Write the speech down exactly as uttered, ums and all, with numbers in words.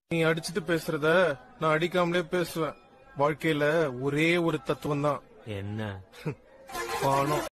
நீ அடிச்சுட்டு பேசுறத நான் அடிக்காமலே பேசுவேன். வாழ்க்கையில ஒரே ஒரு தத்துவம் தான். என்ன? பணம்.